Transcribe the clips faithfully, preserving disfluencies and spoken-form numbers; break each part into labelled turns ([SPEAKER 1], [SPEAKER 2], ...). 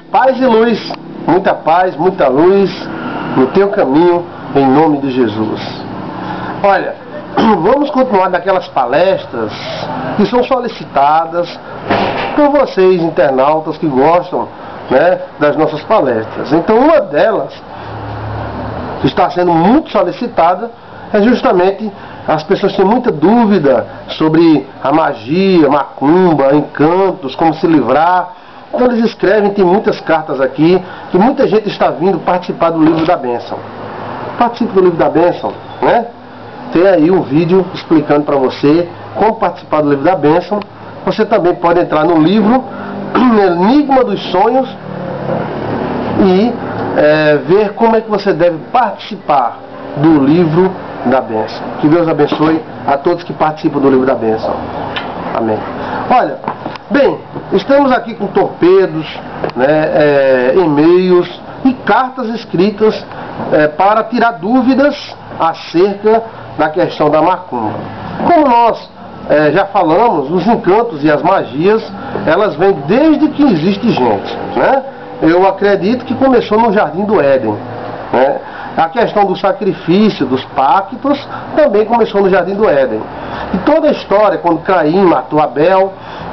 [SPEAKER 1] Paz e luz, muita paz, muita luz no teu caminho, em nome de Jesus. Olha, vamos continuar daquelas palestras que são solicitadas por vocês, internautas, que gostam, né, das nossas palestras. Então, uma delas, que está sendo muito solicitada, é justamente as pessoas têm muita dúvida sobre a magia, macumba, encantos, como se livrar. Então eles escrevem, tem muitas cartas aqui, que muita gente está vindo participar do livro da bênção. Participe do livro da bênção, né? Tem aí um vídeo explicando para você como participar do livro da bênção. Você também pode entrar no livro Enigma dos Sonhos e é, ver como é que você deve participar do livro da bênção. Que Deus abençoe a todos que participam do livro da bênção. Amém. Olha, bem, estamos aqui com torpedos, né, é, e-mails e cartas escritas é, para tirar dúvidas acerca da questão da macumba. Como nós é, já falamos, os encantos e as magias, elas vêm desde que existe gente, né? Eu acredito que começou no Jardim do Éden, né? A questão do sacrifício, dos pactos, também começou no Jardim do Éden. E toda a história, quando Caim matou Abel,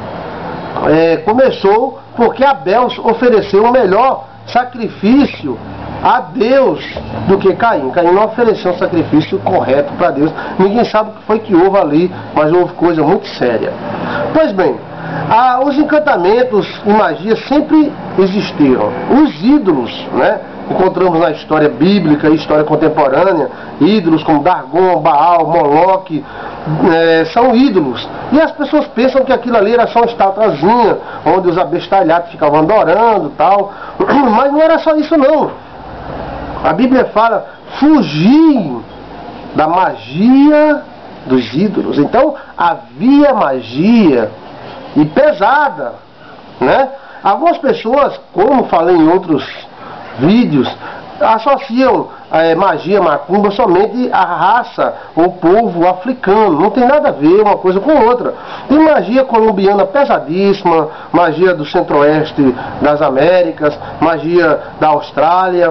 [SPEAKER 1] é, começou porque Abel ofereceu o melhor sacrifício a Deus do que Caim. Caim não ofereceu um sacrifício correto para Deus. Ninguém sabe o que foi que houve ali, mas houve coisa muito séria. Pois bem, a, os encantamentos e magias sempre existiram. Os ídolos, né? Encontramos na história bíblica e história contemporânea, ídolos como Dargon, Baal, Moloque, é, são ídolos. E as pessoas pensam que aquilo ali era só uma estatuazinha, onde os abestalhados ficavam adorando e tal. Mas não era só isso não. A Bíblia fala, fugir da magia dos ídolos. Então havia magia e pesada, né? Algumas pessoas, como falei em outros vídeos, associam é, magia, macumba somente à raça ou povo africano. Não tem nada a ver uma coisa com outra. Tem magia colombiana pesadíssima, magia do centro-oeste das Américas, magia da Austrália,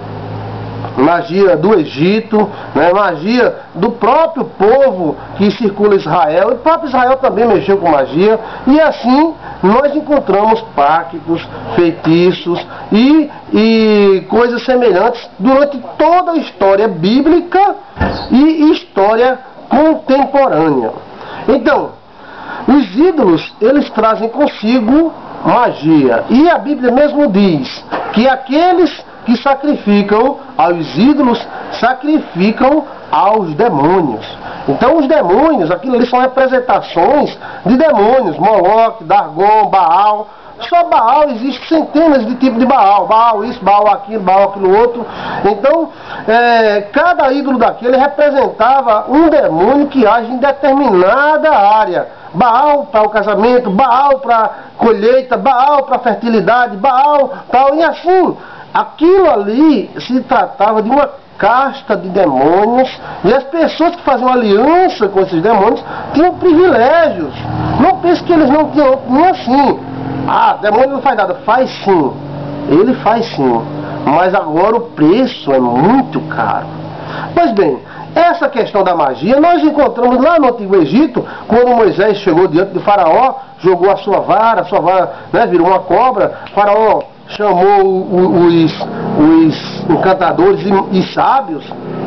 [SPEAKER 1] magia do Egito, né, magia do próprio povo que circula Israel. O próprio Israel também mexeu com magia. E assim nós encontramos pactos, feitiços e, e coisas semelhantes durante toda a história bíblica e história contemporânea. Então, os ídolos, eles trazem consigo magia. E a Bíblia mesmo diz que aqueles que sacrificam aos ídolos, sacrificam aos demônios. Então os demônios, aquilo ali são representações de demônios, Moloque, Dargon, Baal. Só Baal, existe centenas de tipos de Baal. Baal isso, Baal aquilo, Baal aquilo outro. Então, é, cada ídolo daquele representava um demônio que age em determinada área. Baal para o casamento, Baal para colheita, Baal para fertilidade, Baal tal, e assim. Aquilo ali se tratava de uma casta de demônios, e as pessoas que faziam aliança com esses demônios tinham privilégios. Não pense que eles não tinham, não assim. Ah, demônio não faz nada. Faz sim, ele faz sim, mas agora o preço é muito caro. Pois bem, essa questão da magia nós encontramos lá no Antigo Egito, quando Moisés chegou diante de Faraó, jogou a sua vara, a sua vara, né, virou uma cobra. Faraó chamou os, os encantadores e, e sábios,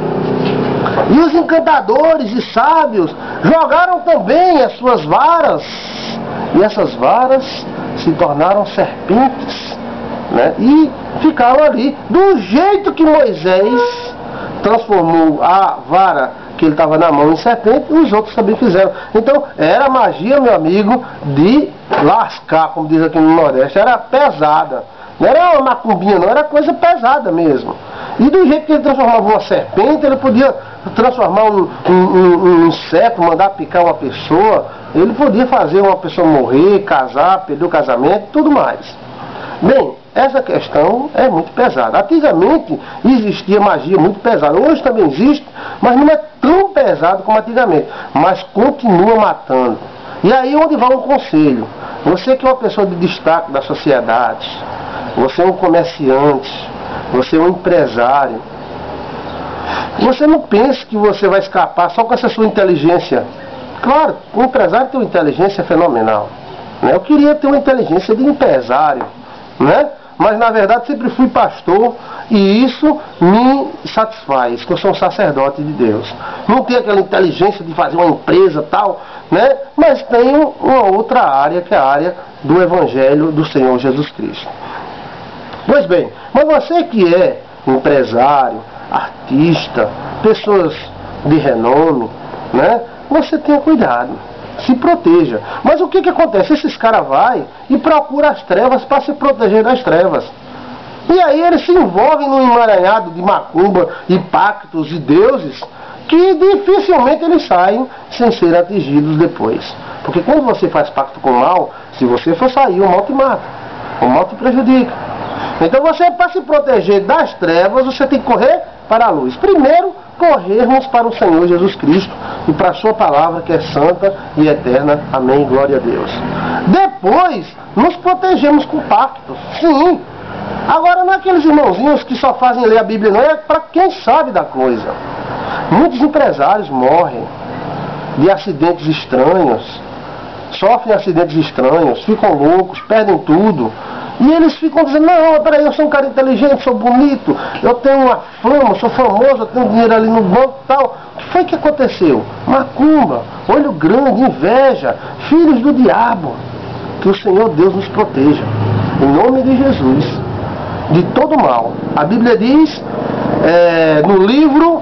[SPEAKER 1] e os encantadores e sábios jogaram também as suas varas, e essas varas se tornaram serpentes, né? E ficaram ali, do jeito que Moisés transformou a vara que ele estava na mão em serpente, os outros também fizeram. Então era magia, meu amigo, de lascar, como diz aqui no Nordeste, era pesada. Não era uma macumbinha, não, era coisa pesada mesmo. E do jeito que ele transformava uma serpente, ele podia transformar um, um, um, um inseto, mandar picar uma pessoa, ele podia fazer uma pessoa morrer, casar, perder o casamento, tudo mais. Bem, essa questão é muito pesada. Antigamente existia magia muito pesada, hoje também existe, mas não é tão pesado como antigamente, mas continua matando. E aí onde vai um conselho? Você que é uma pessoa de destaque da sociedade, você é um comerciante, você é um empresário. Você não pense que você vai escapar só com essa sua inteligência. Claro, o empresário tem uma inteligência fenomenal, né? Eu queria ter uma inteligência de empresário, né? Mas na verdade sempre fui pastor e isso me satisfaz, que eu sou um sacerdote de Deus. Não tenho aquela inteligência de fazer uma empresa tal, né? Mas tenho uma outra área, que é a área do Evangelho do Senhor Jesus Cristo. Pois bem, mas você que é empresário, artista, pessoas de renome, né? Você tenha cuidado, se proteja. Mas o que que acontece? Esses caras vai e procuram as trevas para se proteger das trevas. E aí eles se envolvem num emaranhado de macumba e pactos e deuses que dificilmente eles saem sem ser atingidos depois. Porque quando você faz pacto com o mal, se você for sair, o mal te mata, o mal te prejudica. Então você, para se proteger das trevas, você tem que correr para a luz. Primeiro, corrermos para o Senhor Jesus Cristo e para a sua palavra, que é santa e eterna. Amém, glória a Deus. Depois, nos protegemos com pactos. Sim. Agora, não é aqueles irmãozinhos que só fazem ler a Bíblia, não. É para quem sabe da coisa. Muitos empresários morrem de acidentes estranhos, sofrem acidentes estranhos, ficam loucos, perdem tudo. E eles ficam dizendo, não, peraí, eu sou um cara inteligente, sou bonito, eu tenho uma fama, sou famoso, eu tenho dinheiro ali no banco e tal. O que foi que aconteceu? Macumba, olho grande, inveja, filhos do diabo. Que o Senhor Deus nos proteja, em nome de Jesus, de todo mal. A Bíblia diz, é, no livro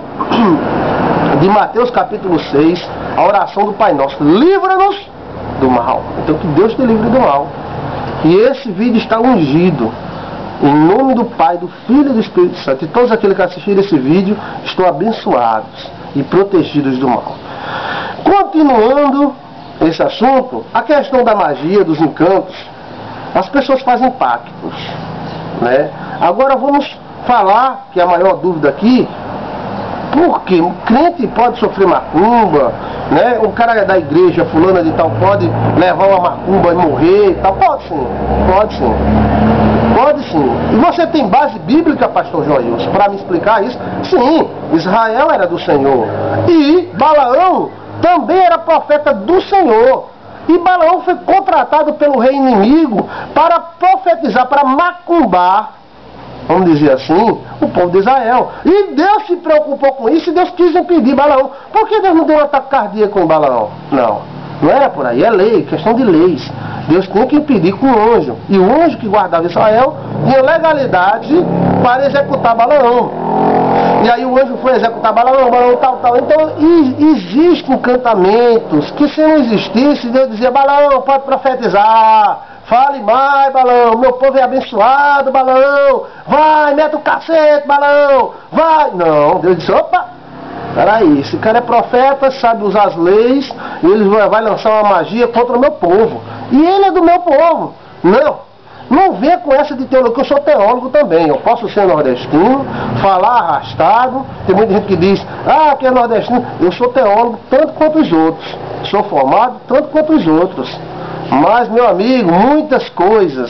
[SPEAKER 1] de Mateus capítulo seis, a oração do Pai Nosso, livra-nos do mal. Então que Deus te livre do mal. E esse vídeo está ungido, em nome do Pai, do Filho e do Espírito Santo. E todos aqueles que assistiram esse vídeo estão abençoados e protegidos do mal. Continuando esse assunto, a questão da magia, dos encantos, as pessoas fazem pactos, né? Agora vamos falar, que é a maior dúvida aqui, porque o crente pode sofrer macumba, né? O cara da igreja fulana de tal pode levar uma macumba e morrer e tal. Pode sim, pode sim. Pode sim. E você tem base bíblica, pastor Joilson, para me explicar isso? Sim, Israel era do Senhor. E Balaão também era profeta do Senhor. E Balaão foi contratado pelo rei inimigo para profetizar, para macumbar, vamos dizer assim, o povo de Israel. E Deus se preocupou com isso e Deus quis impedir Balaão. Por que Deus não deu um ataque cardíaco em Balaão? Não, não era por aí, é lei, questão de leis. Deus tinha que impedir com o anjo. E o anjo que guardava Israel tinha legalidade para executar Balaão. E aí o anjo foi executar Balaão, Balaão tal, tal. Então existem encantamentos que, se não existisse, Deus dizia, Balaão, pode profetizar. Fale mais, Balaão, meu povo é abençoado, Balaão. Vai, mete o cacete, Balaão. Vai. Não, Deus disse, opa, peraí, esse cara é profeta, sabe usar as leis, e ele vai lançar uma magia contra o meu povo. E ele é do meu povo. Não, não venha com essa de teologia, que eu sou teólogo também. Eu posso ser nordestino, falar arrastado. Tem muita gente que diz, ah, que é nordestino. Eu sou teólogo tanto quanto os outros. Sou formado tanto quanto os outros. Mas, meu amigo, muitas coisas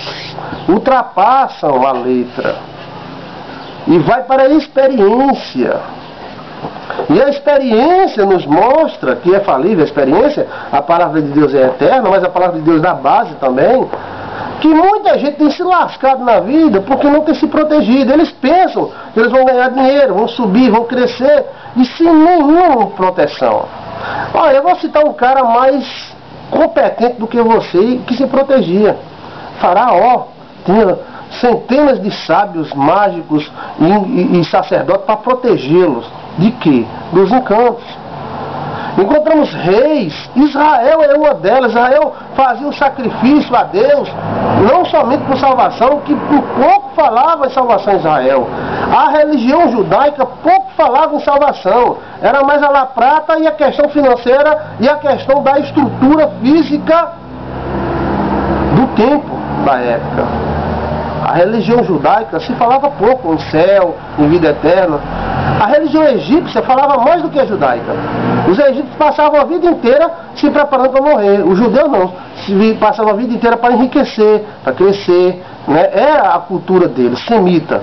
[SPEAKER 1] ultrapassam a letra e vai para a experiência. E a experiência nos mostra que é falível. A experiência, a palavra de Deus é eterna, mas a palavra de Deus dá base também, que muita gente tem se lascado na vida porque não tem se protegido. Eles pensam que eles vão ganhar dinheiro, vão subir, vão crescer, e sem nenhuma proteção. Olha, eu vou citar um cara mais competente do que você, que se protegia. Faraó tinha centenas de sábios, mágicos e, e, e sacerdotes para protegê-los. De quê? Dos encantos. Encontramos reis. Israel é uma delas. Israel fazia um sacrifício a Deus, não somente por salvação, que por pouco falava em salvação em Israel. A religião judaica pouco falava em salvação. Era mais a la prata e a questão financeira e a questão da estrutura física do tempo da época. A religião judaica se falava pouco em céu, em vida eterna. A religião egípcia falava mais do que a judaica. Os egípcios passavam a vida inteira se preparando para morrer. Os judeus não. Se passavam a vida inteira para enriquecer, para crescer, né? É a cultura deles, semita.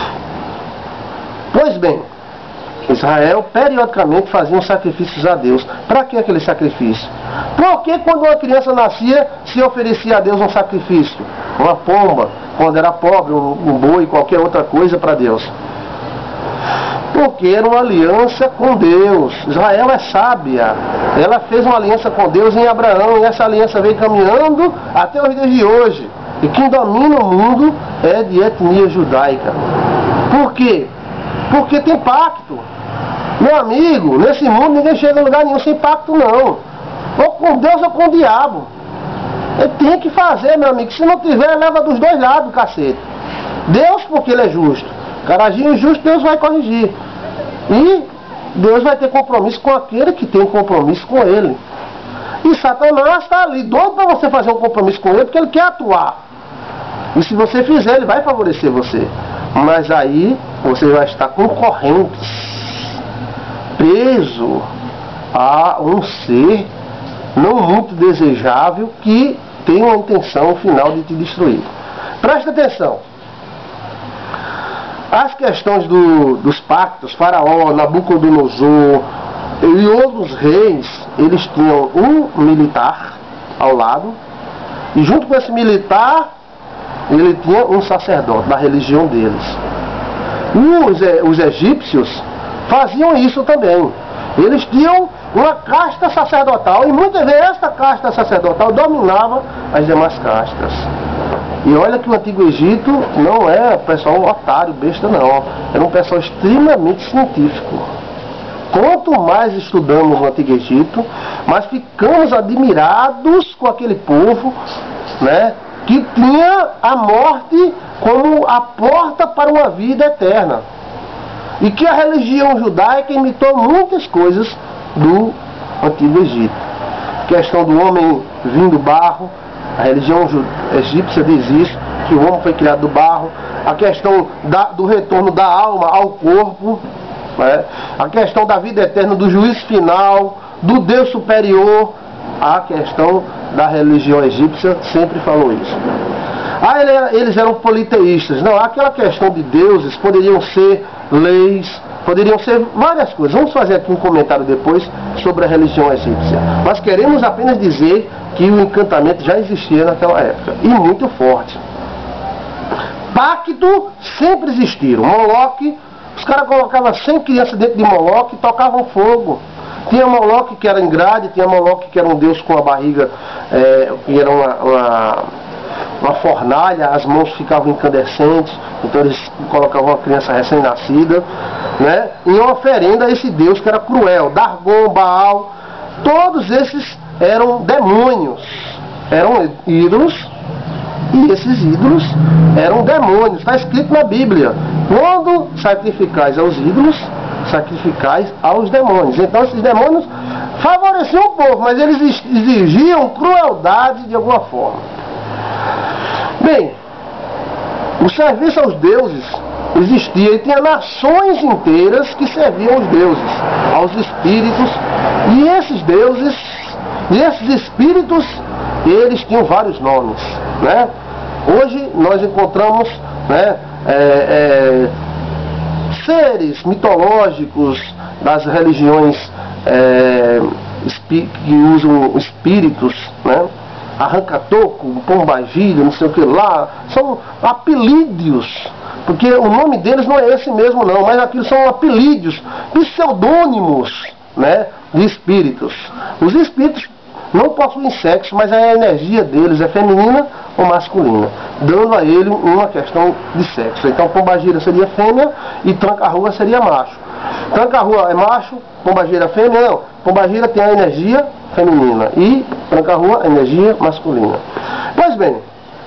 [SPEAKER 1] Pois bem, Israel periodicamente fazia sacrifícios a Deus. Para que aquele sacrifício? Porque quando uma criança nascia, se oferecia a Deus um sacrifício, uma pomba, quando era pobre, um, um boi, qualquer outra coisa para Deus. Porque era uma aliança com Deus. Israel é sábia. Ela fez uma aliança com Deus em Abraão, e essa aliança veio caminhando até os dias de hoje. E quem domina o mundo é de etnia judaica. Por quê? Porque tem pacto. Meu amigo, nesse mundo ninguém chega a lugar nenhum sem pacto, não. Ou com Deus ou com o diabo. Ele tem que fazer, meu amigo. Se não tiver, leva dos dois lados, cacete. Deus, porque Ele é justo. Carajinho injusto, Deus vai corrigir. E Deus vai ter compromisso com aquele que tem compromisso com Ele. E Satanás está ali, doido para você fazer um compromisso com Ele, porque ele quer atuar. E se você fizer, Ele vai favorecer você. Mas aí você vai estar concorrente, preso a um ser não muito desejável que tem uma intenção final de te destruir. Presta atenção. As questões do, dos pactos, Faraó, Nabucodonosor e outros reis, eles tinham um militar ao lado, e junto com esse militar, ele tinha um sacerdote da religião deles. Os, os egípcios faziam isso também. Eles tinham uma casta sacerdotal, e muitas vezes esta casta sacerdotal dominava as demais castas. E olha que o Antigo Egito não é pessoal otário, besta não. Era um pessoal extremamente científico. Quanto mais estudamos o Antigo Egito, mais ficamos admirados com aquele povo, né, que tinha a morte como a porta para uma vida eterna. E que a religião judaica imitou muitas coisas do Antigo Egito. A questão do homem vindo barro, a religião egípcia diz isso, que o homem foi criado do barro. A questão da, do retorno da alma ao corpo, né? A questão da vida eterna, do juízo final, do Deus superior. A questão da religião egípcia sempre falou isso. Ah, ele era, eles eram politeístas. Não, aquela questão de deuses poderiam ser leis, poderiam ser várias coisas. Vamos fazer aqui um comentário depois sobre a religião egípcia. Mas queremos apenas dizer que o encantamento já existia naquela época, e muito forte. Pacto sempre existiram. Moloque, os caras colocavam cem crianças dentro de Moloque e tocavam fogo. Tinha Moloque que era Engrade, tinha Moloque que era um deus com a barriga, é, que era uma, uma, uma fornalha, as mãos ficavam incandescentes, então eles colocavam uma criança recém-nascida, né, em oferenda a esse deus que era cruel. Dargon, Baal, todos esses eram demônios, eram ídolos, e esses ídolos eram demônios. Está escrito na Bíblia: quando sacrificais aos ídolos, sacrificais aos demônios. Então esses demônios favoreciam o povo, mas eles exigiam crueldade de alguma forma. Bem, o serviço aos deuses existia, e tinha nações inteiras que serviam aos deuses, aos espíritos, e esses deuses, e esses espíritos, eles tinham vários nomes, né? Hoje nós encontramos, né, é, é, seres mitológicos das religiões é, que usam espíritos, né? Arranca-toco, pombagira, não sei o que lá, são apelídios, porque o nome deles não é esse mesmo não, mas aquilo são apelídios, pseudônimos, né, de espíritos. Os espíritos não possuem sexo, mas a energia deles é feminina ou masculina, dando a ele uma questão de sexo. Então pombagira seria fêmea e tranca-rua seria macho. Tranca-rua é macho, pombagira é fêmea, não. Pombagira tem a energia feminina e tranca-rua a energia masculina. Pois bem,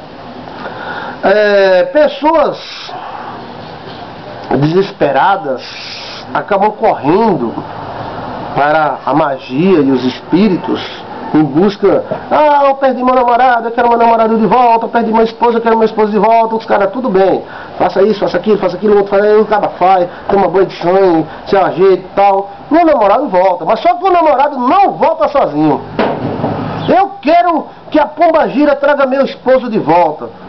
[SPEAKER 1] é, pessoas desesperadas acabam correndo para a magia e os espíritos em busca. Ah, eu perdi meu namorado, eu quero meu namorado de volta, eu perdi minha esposa, eu quero minha esposa de volta. Os caras, tudo bem, faça isso, faça aquilo, faça aquilo, outro faz, o cara faz, toma banho de sangue, se ajeita e tal. Meu namorado volta, mas só que o namorado não volta sozinho. Eu quero que a pombagira traga meu esposo de volta.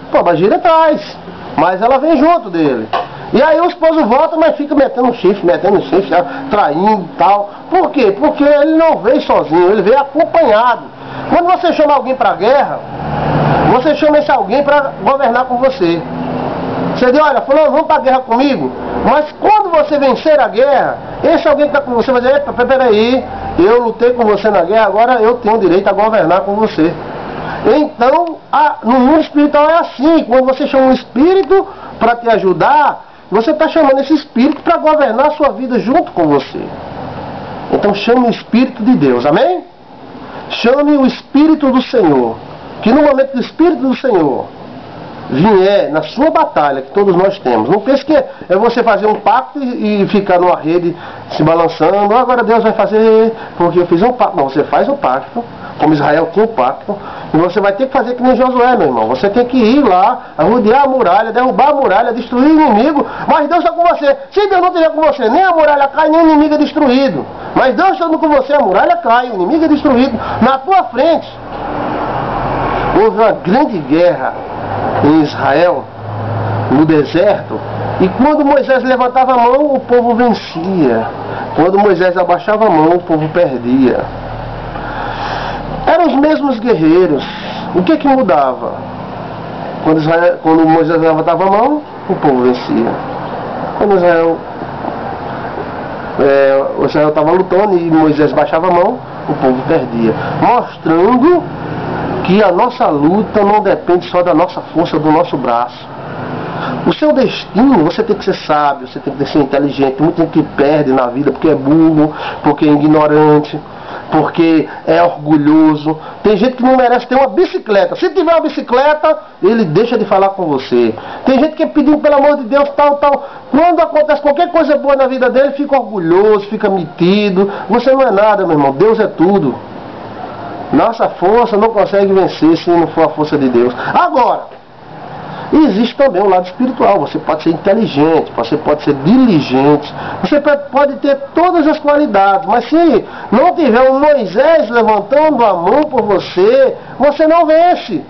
[SPEAKER 1] Pô, mas gira atrás. Mas ela vem junto dele. E aí o esposo volta, mas fica metendo chifre, metendo chifre, traindo e tal. Por quê? Porque ele não veio sozinho, ele veio acompanhado. Quando você chama alguém para a guerra, você chama esse alguém para governar com você. Você diz, olha, fulano, vamos para a guerra comigo? Mas quando você vencer a guerra, esse alguém que está com você vai dizer, epa, peraí, eu lutei com você na guerra, agora eu tenho direito a governar com você. Então, a, no mundo espiritual é assim, quando você chama um espírito para te ajudar, você está chamando esse espírito para governar a sua vida junto com você. Então chame o Espírito de Deus, amém? Chame o Espírito do Senhor, que no momento do Espírito do Senhor vier na sua batalha, que todos nós temos, não pense que é você fazer um pacto e, e ficar numa rede se balançando, agora Deus vai fazer porque eu fiz um pacto. Não, você faz o pacto, como Israel tinha o pacto, e você vai ter que fazer que nem Josué, meu irmão. Você tem que ir lá, rodear a muralha, derrubar a muralha, destruir o inimigo, mas Deus está com você. Se Deus não estiver com você, nem a muralha cai, nem o inimigo é destruído. Mas Deus estando com você, a muralha cai, o inimigo é destruído na tua frente. Houve uma grande guerra em Israel, no deserto, e quando Moisés levantava a mão, o povo vencia. Quando Moisés abaixava a mão, o povo perdia. Eram os mesmos guerreiros. O que que mudava? Quando, Israel, quando Moisés levantava a mão, o povo vencia. Quando Israel é, o Israel estava lutando e Moisés baixava a mão, o povo perdia. Mostrando que a nossa luta não depende só da nossa força, do nosso braço. O seu destino, você tem que ser sábio, você tem que ser inteligente. Muita gente que perde na vida porque é burro, porque é ignorante, porque é orgulhoso. Tem gente que não merece ter uma bicicleta. Se tiver uma bicicleta, ele deixa de falar com você. Tem gente que é pedindo pelo amor de Deus, tal, tal. Quando acontece qualquer coisa boa na vida dele, fica orgulhoso, fica metido. Você não é nada, meu irmão. Deus é tudo. Nossa força não consegue vencer se não for a força de Deus. Agora, existe também um lado espiritual. Você pode ser inteligente, você pode ser diligente, você pode ter todas as qualidades, mas se não tiver um Moisés levantando a mão por você, você não vence.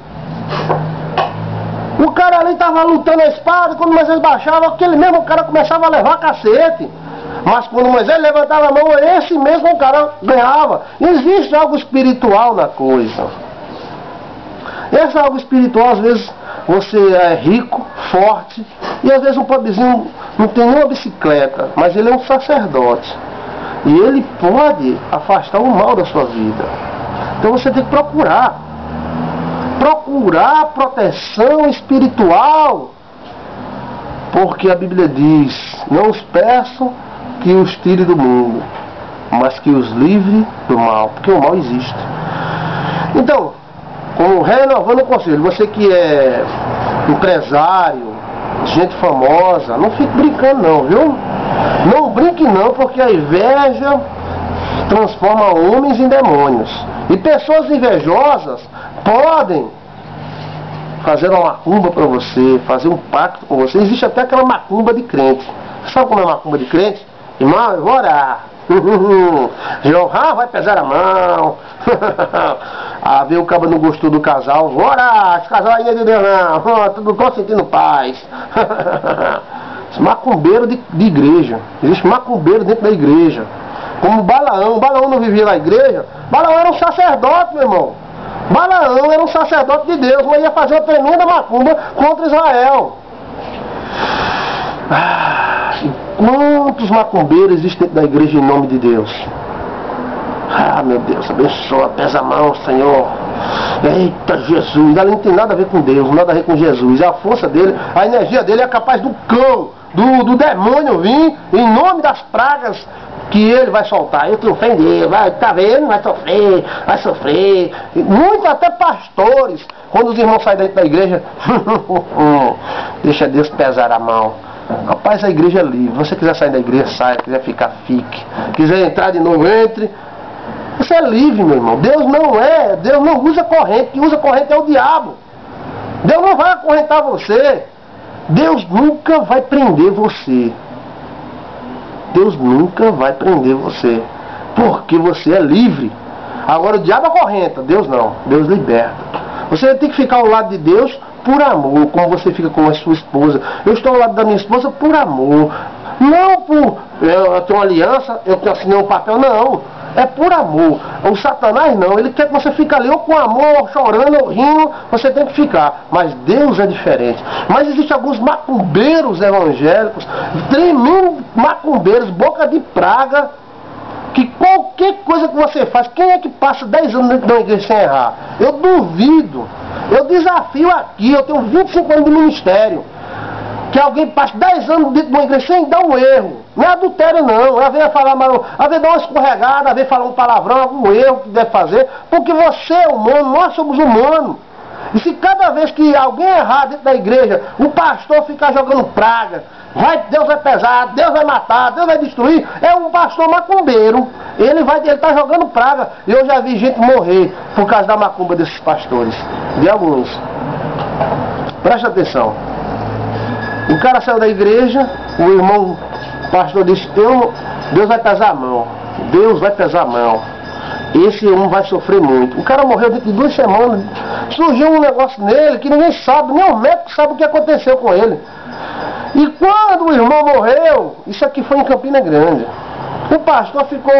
[SPEAKER 1] O cara ali estava lutando a espada, quando Moisés baixava, aquele mesmo cara começava a levar cacete. Mas quando Moisés levantava a mão, esse mesmo cara ganhava. Existe algo espiritual na coisa. Esse algo espiritual, às vezes, você é rico, forte, e às vezes um pobrezinho não tem nenhuma bicicleta, mas ele é um sacerdote. E ele pode afastar o mal da sua vida. Então você tem que procurar. Procurar proteção espiritual. Porque a Bíblia diz, não os peço que os tire do mundo, mas que os livre do mal, porque o mal existe. Então, como renovando o conselho, você que é empresário, gente famosa, não fique brincando não, viu? Não brinque não, porque a inveja transforma homens em demônios. E pessoas invejosas podem fazer uma macumba para você, fazer um pacto com você. Existe até aquela macumba de crente. Sabe como é macumba de crente? Irmão, eu vou orar. João, ah, vai pesar a mão. Ah, vê o cabo não gostou do casal. Vou orar, esse casal aí não é de Deus não. Tudo consentindo paz. Macumbeiro de, de igreja. Existe macumbeiro dentro da igreja. Como Balaão. Balaão não vivia na igreja. Balaão era um sacerdote, meu irmão. Balaão era um sacerdote de Deus, mas ia fazer uma tremenda macumba contra Israel. Ah, e quantos macumbeiros existem dentro da igreja em nome de Deus? Ah, meu Deus, abençoa, pesa a mão, Senhor. Eita, Jesus. Ela não tem nada a ver com Deus, nada a ver com Jesus. A força dele, a energia dele é capaz do cão, do, do demônio vir em nome das pragas que ele vai soltar. Eu tenho fé em Deus, vai, tá vendo? Vai sofrer, vai sofrer. Muitos até pastores, quando os irmãos saem dentro da igreja, deixa Deus pesar a mão. Rapaz, a igreja é livre. Você quiser sair da igreja, saia. Quiser ficar, fique. Quiser entrar de novo, entre. Você é livre, meu irmão. Deus não é, Deus não usa corrente. Quem usa corrente é o diabo. Deus não vai acorrentar você. Deus nunca vai prender você. Deus nunca vai prender você, porque você é livre. Agora o diabo acorrenta, Deus não, Deus liberta. Você tem que ficar ao lado de Deus por amor, como você fica com a sua esposa. Eu estou ao lado da minha esposa por amor. Não por eu, eu tenho uma aliança, eu assinei um papel, não. É por amor. O Satanás não, ele quer que você fique ali ou com amor, ou chorando, ou rindo, você tem que ficar. Mas Deus é diferente. Mas existem alguns macumbeiros evangélicos, tremendos macumbeiros, boca de praga, que qualquer coisa que você faz, quem é que passa dez anos dentro da igreja sem errar? Eu duvido. Eu desafio aqui, eu tenho vinte e cinco anos de ministério, que alguém passe dez anos dentro de uma igreja sem dar um erro. Não é adultério não, é ver falar mal, é ver dar uma escorregada, é ver falar um palavrão, algum erro que deve fazer, porque você é humano, nós somos humanos. E se cada vez que alguém errar dentro da igreja, o pastor ficar jogando praga, vai, Deus vai pesar, Deus vai matar, Deus vai destruir, é um pastor macumbeiro. Ele vai, ele está jogando praga. E eu já vi gente morrer por causa da macumba desses pastores, de alguns. Presta atenção. O cara saiu da igreja, o irmão, o pastor disse, eu, Deus vai pesar a mão, Deus vai pesar a mão. Esse um vai sofrer muito. O cara morreu dentro de duas semanas. Surgiu um negócio nele que ninguém sabe, nem o médico sabe o que aconteceu com ele. E quando o irmão morreu, isso aqui foi em Campina Grande, o pastor ficou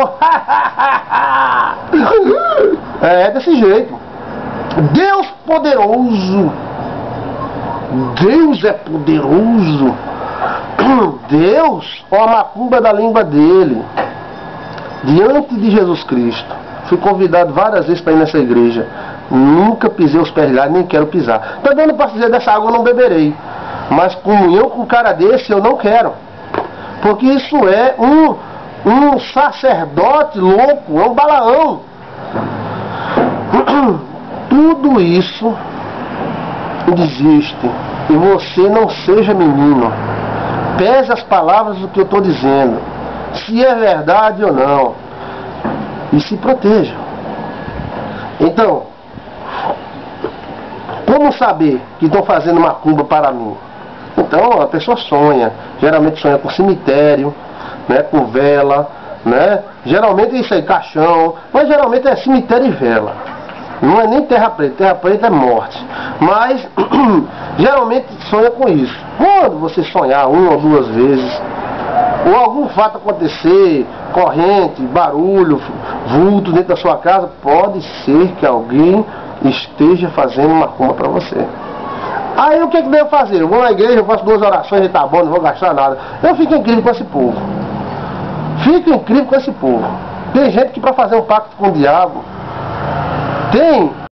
[SPEAKER 1] é desse jeito. Deus poderoso, Deus é poderoso. Deus, ó, a macumba da língua dele, diante de Jesus Cristo. Fui convidado várias vezes para ir nessa igreja. Nunca pisei os pés lá, nem quero pisar. Também não posso dizer, dessa água eu não beberei. Mas comunhão com um cara desse eu não quero. Porque isso é um, um sacerdote louco, é um Balaão. Tudo isso existe. E você não seja menino. Pese as palavras do que eu estou dizendo, se é verdade ou não, e se proteja. Então, como saber que estão fazendo macumba para mim? Então a pessoa sonha, geralmente sonha com cemitério, né, com vela, né? Geralmente é isso aí, caixão, mas geralmente é cemitério e vela. Não é nem terra preta, terra preta é morte. Mas geralmente sonha com isso. Quando você sonhar uma ou duas vezes, ou algum fato acontecer, corrente, barulho, vulto dentro da sua casa, pode ser que alguém esteja fazendo macumba para você. Aí o que, que devo fazer? Eu vou na igreja, eu faço duas orações e tá bom, não vou gastar nada. Eu fico incrível com esse povo. Fico incrível com esse povo. Tem gente que para fazer um pacto com o diabo tem